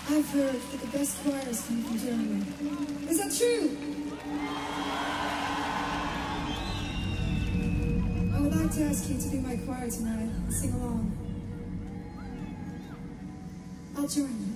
I've heard that the best choirs come from Germany. Is that true? I would like to ask you to be my choir tonight and sing along. I'll join you.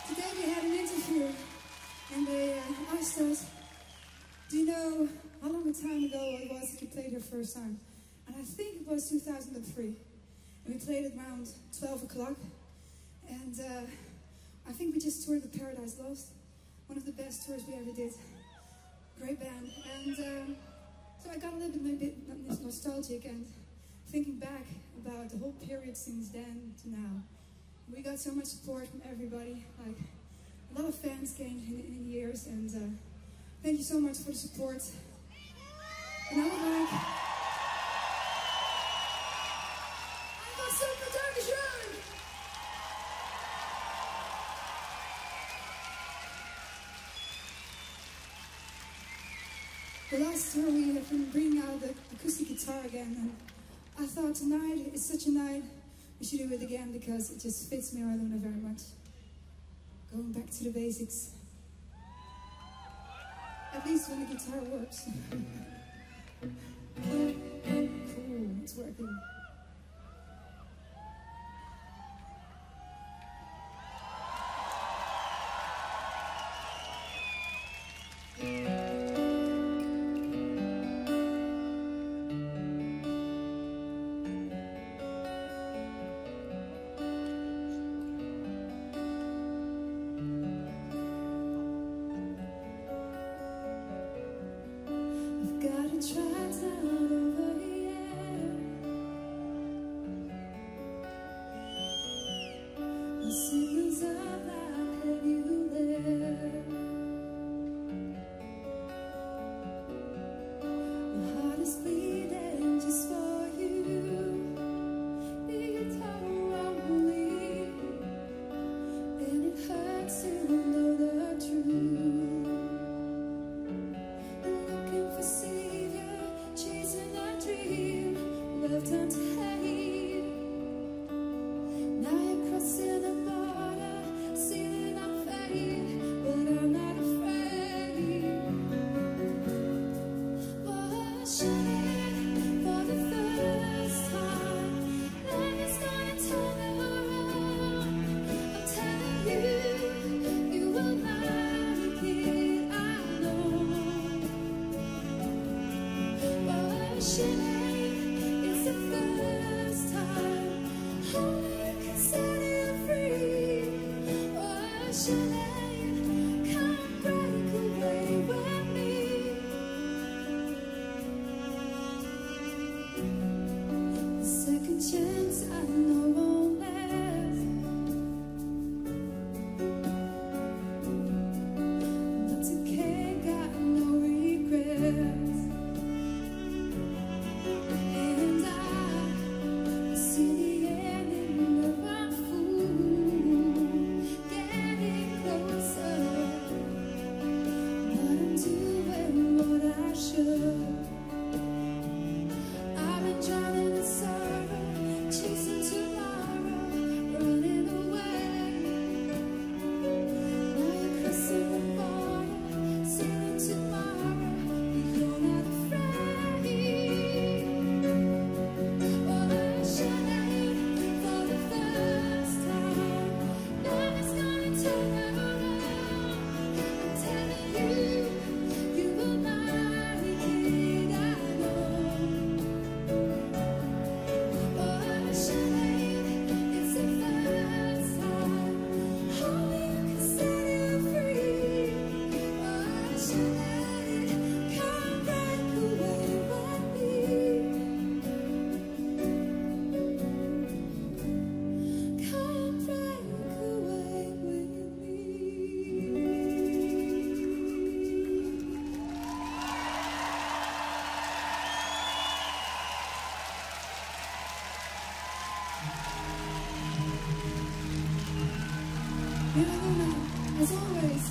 Today we had an interview and they asked us, do you know how long a time ago it was that you played your first time? And I think it was 2003. And we played it around 12 o'clock. And I think we just toured with Paradise Lost. One of the best tours we ever did. Great band. And so I got a little bit nostalgic and thinking back about the whole period since then to now. We got so much support from everybody. Like, a lot of fans came in the years, and thank you so much for the support. And I would like... Einfach super Dankeschön! The last tour we have been bringing out the acoustic guitar again, and I thought tonight is such a night we should do it again because it just fits Mera Luna very much. Going back to the basics. At least when the guitar works. Cool, it's working. As always,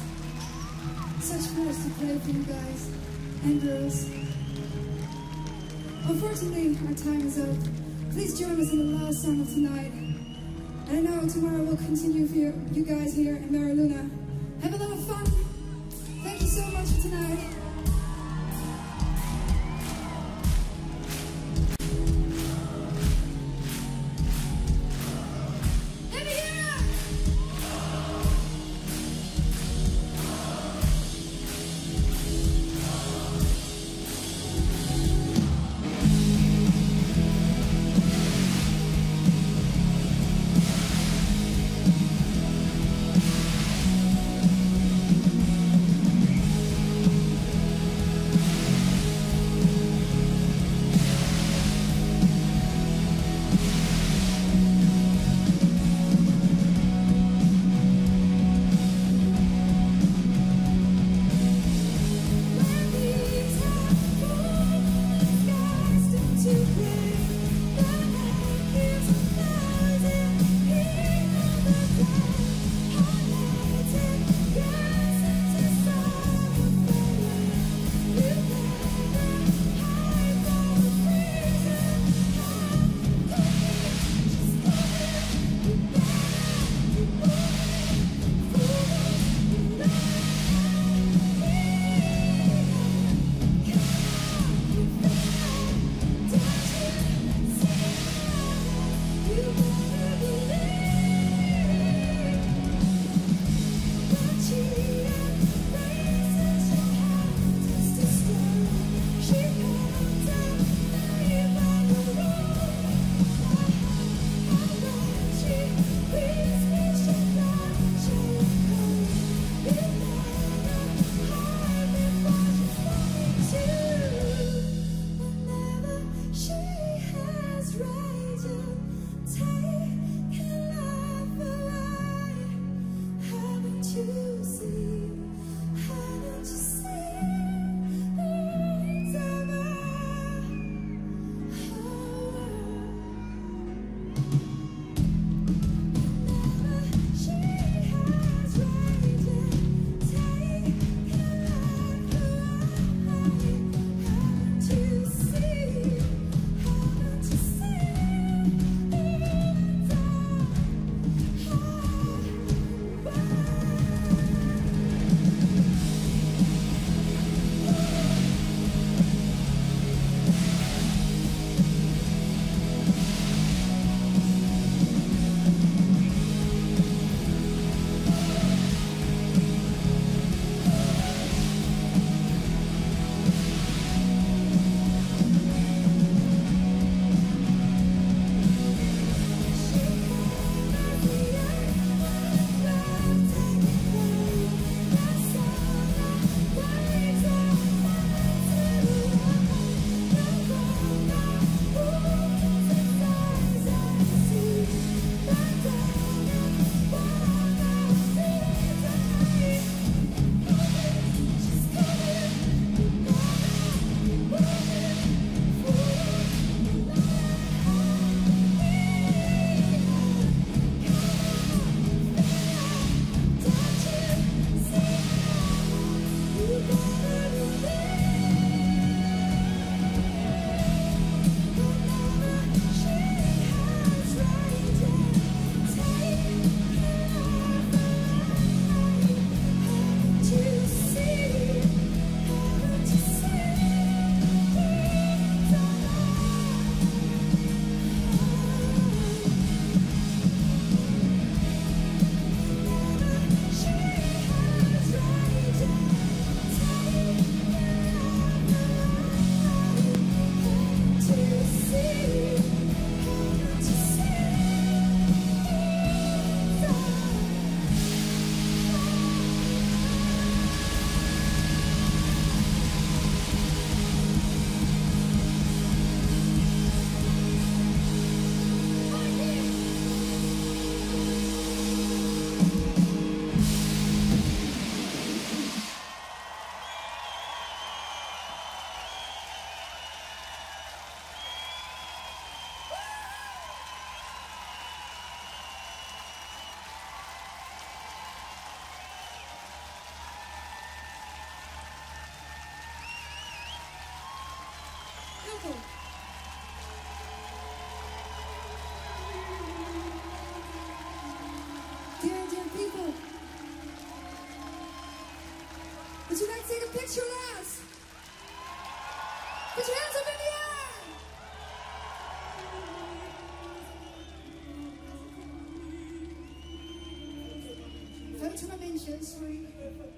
such force to play for you guys and girls. Unfortunately, our time is up. Please join us in the last song of tonight. And I know tomorrow we'll continue for you guys here in Mera Luna. Have a lot of fun. Thank you so much for tonight. you see? Haven't you seen? Dear people, would you like to take a picture with us? Put your hands up in the air! Photo mentions.